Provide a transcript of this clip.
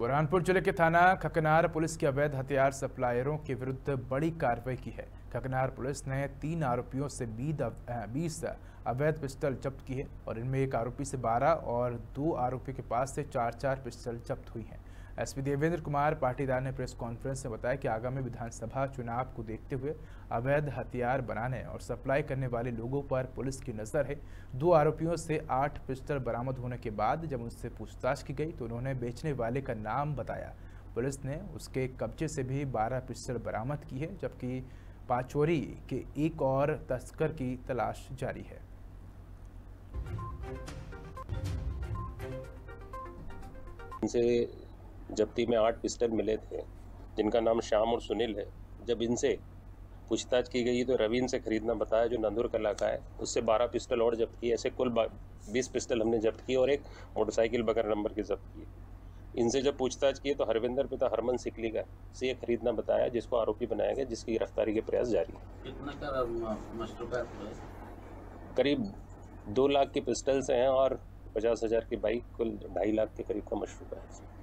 बुरहानपुर जिले के थाना खकनार पुलिस की अवैध हथियार सप्लायरों के विरुद्ध बड़ी कार्रवाई की है। खकनार पुलिस ने 3 आरोपियों से 20 अवैध पिस्टल जब्त की है और इनमें एक आरोपी से 12 और 2 आरोपी के पास से 4 पिस्टल जब्त हुई हैं। एसपी देवेंद्र कुमार पाटीदार ने प्रेस कॉन्फ्रेंस में बताया कि आगामी विधानसभा चुनाव को देखते हुए अवैध हथियार बनाने और सप्लाई करने वाले लोगों पर पुलिस की नज़र है। 2 आरोपियों से 8 पिस्टल बरामद होने के बाद जब उनसे पूछताछ की गई तो उन्होंने बेचने वाले का नाम बताया। पुलिस ने उसके कब्जे से भी 12 पिस्टल बरामद की है, जबकि पाचोरी के एक और तस्कर की तलाश जारी है। इनसे जब्ती में 8 पिस्टल मिले थे, जिनका नाम श्याम और सुनील है। जब इनसे पूछताछ की गई तो रवि से खरीदना बताया, जो नंदुर का इलाका है। उससे 12 पिस्टल और जब्त किए। ऐसे कुल 20 पिस्टल हमने जब्त की और एक मोटरसाइकिल बगैर नंबर की जब्त की। इनसे जब पूछताछ की तो हरविंदर पिता हरमन सिकली का से ये खरीदना बताया, जिसको आरोपी बनाया गया, जिसकी गिरफ्तारी के प्रयास जारी है। कितना का मशरूबा? करीब 2 लाख की पिस्टल्स हैं और 50,000 की बाइक, कुल 2.5 लाख के करीब का मशरूबा है।